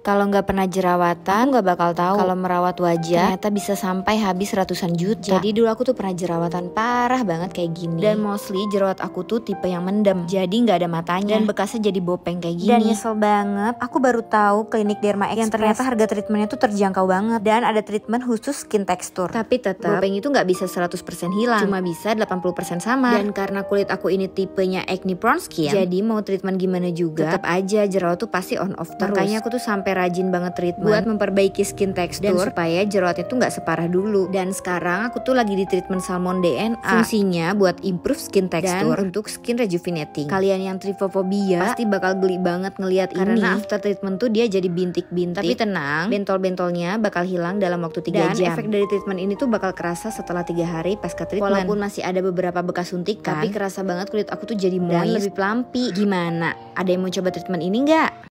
Kalau nggak pernah jerawatan, nggak bakal tahu kalau merawat wajah ternyata bisa sampai habis ratusan juta. Jadi dulu aku tuh pernah jerawatan parah banget kayak gini. Dan mostly jerawat aku tuh tipe yang mendem, jadi nggak ada matanya dan bekasnya jadi bopeng kayak gini. Dan nyesel banget, aku baru tahu klinik Derma Express yang ternyata harga treatmentnya tuh terjangkau banget dan ada treatment khusus skin texture. Tapi tetap bopeng itu nggak bisa 100% hilang, cuma bisa 80% sama. Dan karena kulit aku ini tipenya acne prone skin, jadi mau treatment gimana juga tetap aja jerawat tuh pasti on off terus. Makanya aku tuh sampai rajin banget treatment buat memperbaiki skin texture dan supaya jerawatnya tuh nggak separah dulu. Dan sekarang aku tuh lagi di treatment Salmon DNA. Fungsinya buat improve skin texture dan untuk skin rejuvenating. Kalian yang trypophobia pasti bakal geli banget ngelihat ini karena after treatment tuh dia jadi bintik-bintik. Tapi tenang, bentol-bentolnya bakal hilang dalam waktu 3 jam. Dan efek dari treatment ini tuh bakal kerasa setelah 3 hari pasca treatment. Walaupun masih ada beberapa bekas suntikan, tapi kerasa banget kulit aku tuh jadi moist dan lebih plumpy. Gimana? Ada yang mau coba treatment ini nggak?